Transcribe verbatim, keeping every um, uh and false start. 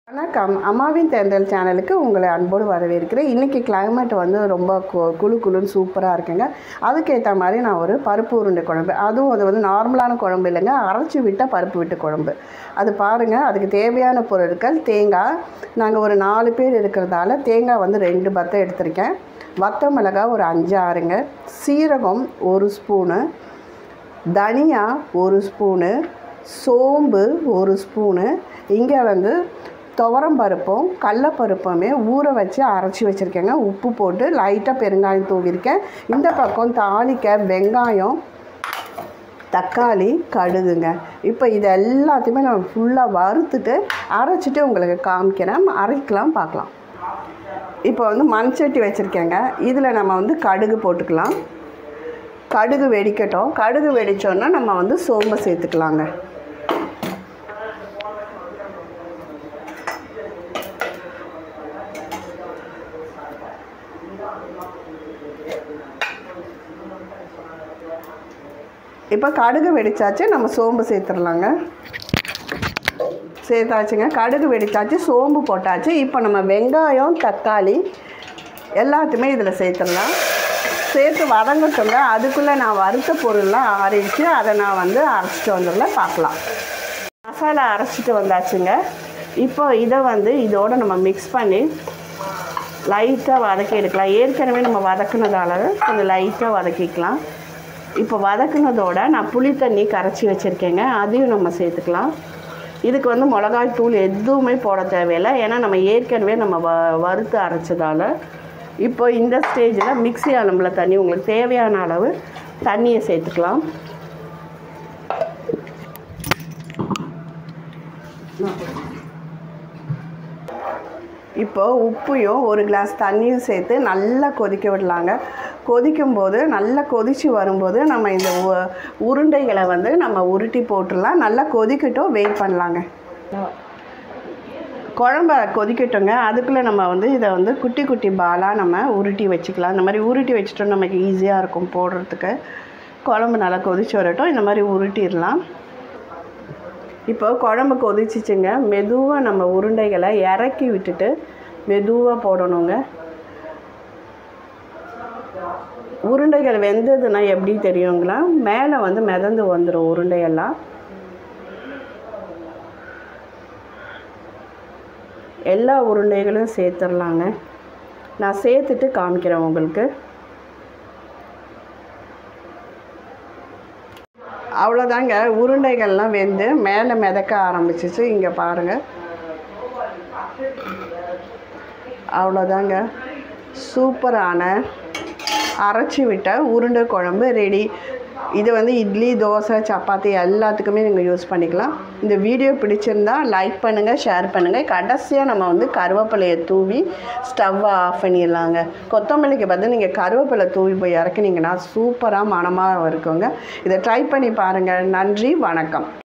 வணக்கம். அம்மாவின் தேர்தல் சேனலுக்கு உங்களை அன்போடு வரவேற்கிறேன். இன்றைக்கி கிளைமேட் வந்து ரொம்ப குளு குளுன்னு சூப்பராக இருக்குங்க. அதுக்கேற்ற மாதிரி நான் ஒரு பருப்பு உருண்டை குழம்பு, அதுவும் அது வந்து நார்மலான குழம்பு இல்லைங்க, அரைச்சி விட்ட பருப்பு விட்டு குழம்பு. அது பாருங்கள். அதுக்கு தேவையான பொருட்கள்: தேங்காய், நாங்கள் ஒரு நாலு பேர் இருக்கிறதால தேங்காய் வந்து ரெண்டு பத்தை எடுத்திருக்கேன். வத்த மிளகாய் ஒரு அஞ்சு ஆறுங்க, சீரகம் ஒரு ஸ்பூனு, தனியா ஒரு ஸ்பூனு, சோம்பு ஒரு ஸ்பூனு, இங்கே வந்து துவரம் பருப்பும் கடலப்பருப்புமே ஊற வச்சு அரைச்சி வச்சுருக்கேங்க. உப்பு போட்டு லைட்டாக பெருங்காயம் தூவிருக்கேன். இந்த பக்கம் தாளிக்க வெங்காயம், தக்காளி, கடுகுங்க. இப்போ இது எல்லாத்தையுமே நம்ம ஃபுல்லாக வறுத்துட்டு அரைச்சிட்டு உங்களுக்கு காமிக்கிறேன். அரைக்கலாம், பார்க்கலாம். இப்போ வந்து மண் சட்டி வச்சுருக்கேங்க. இதில் நம்ம வந்து கடுகு போட்டுக்கலாம். கடுகு வெடிக்கட்டும். கடுகு வெடித்தோன்னா நம்ம வந்து சோம்பை சேர்த்துக்கலாங்க. இப்போ கடுகு வெடிச்சாச்சு, நம்ம சோம்பு சேர்த்துடலாங்க. சேர்த்தாச்சுங்க. கடுகு வெடிச்சாச்சு, சோம்பு போட்டாச்சு. இப்போ நம்ம வெங்காயம், தக்காளி எல்லாத்தையுமே இதில் சேர்த்துடலாம். சேர்த்து வதங்கட்டுங்க. அதுக்குள்ளே நான் வறுத்த பொருள்லாம் ஆறிடுச்சு, அதை நான் வந்து அரைச்சிட்டு வந்துடலாம், பார்க்கலாம். மசாலா அரைச்சிட்டு வந்தாச்சுங்க. இப்போ இதை வந்து இதோடு நம்ம மிக்ஸ் பண்ணி லைட்டாக வதக்கி எடுக்கலாம். ஏற்கனவே நம்ம வதக்குனதால கொஞ்சம் லைட்டாக வதக்கிக்கலாம். இப்போ வதக்குனதோட நான் புளி தண்ணி கரைச்சி வச்சுருக்கேங்க, அதையும் நம்ம சேர்த்துக்கலாம். இதுக்கு வந்து மிளகாய் தூள் எதுவுமே போட தேவையில்லை, ஏன்னா நம்ம ஏற்கனவே நம்ம வ வறுத்து அரைச்சதால். இப்போ இந்த ஸ்டேஜில் மிக்ஸி அளவில் தண்ணி, உங்களுக்கு தேவையான அளவு தண்ணியை சேர்த்துக்கலாம். இப்போது உப்பையும் ஒரு கிளாஸ் தண்ணியும் சேர்த்து நல்லா கொதிக்க விடலாங்க. கொதிக்கும்போது நல்லா கொதித்து வரும்போது நம்ம இந்த உருண்டைகளை வந்து நம்ம உருட்டி போட்டுடலாம். நல்லா கொதிக்கட்டும், வெயிட் பண்ணலாங்க. குழம்ப கொதிக்கட்டுங்க. அதுக்குள்ளே நம்ம வந்து இதை வந்து குட்டி குட்டி பாலாக நம்ம உருட்டி வச்சுக்கலாம். இந்த மாதிரி உருட்டி வச்சுட்டோம், நமக்கு ஈஸியாக இருக்கும் போடுறதுக்கு. குழம்பு நல்லா கொதிச்சு வரட்டும், இந்த மாதிரி உருட்டிடலாம். இப்போ குழம்பு கொதிச்சிச்சுங்க. மெதுவாக நம்ம உருண்டைகளை இறக்கி விட்டுட்டு மெதுவாக போடணுங்க. உருண்டைகள் வெந்ததுன்னா எப்படி தெரியுங்களா, மேலே வந்து மிதந்து வந்துடும் உருண்டையெல்லாம். எல்லா உருண்டைகளும் சேர்த்துடலாங்க. நான் சேர்த்துட்டு காமிக்கிறேன் உங்களுக்கு. அவ்வளோதாங்க, உருண்டைகள்லாம் வெந்து மேலே மிதக்க ஆரம்பிச்சிச்சு. இங்கே பாருங்கள், அவ்வளோதாங்க, சூப்பரான அரைச்சி விட்ட உருண்டை குழம்பு ரெடி. இது வந்து இட்லி, தோசை, சப்பாத்தி எல்லாத்துக்குமே நீங்கள் யூஸ் பண்ணிக்கலாம். இந்த வீடியோ பிடிச்சிருந்தா லைக் பண்ணுங்கள், ஷேர் பண்ணுங்கள். கடைசியாக நம்ம வந்து கருவேப்பிலையை தூவி ஸ்டவ்வை ஆஃப் பண்ணிடலாங்க. கொத்தமல்லிக்கு பதில் நீங்கள் கருவேப்பிலை தூவி போய் இறக்குனீங்கன்னா சூப்பராக மணமாக இருக்குங்க. இதை ட்ரை பண்ணி பாருங்கள். நன்றி, வணக்கம்.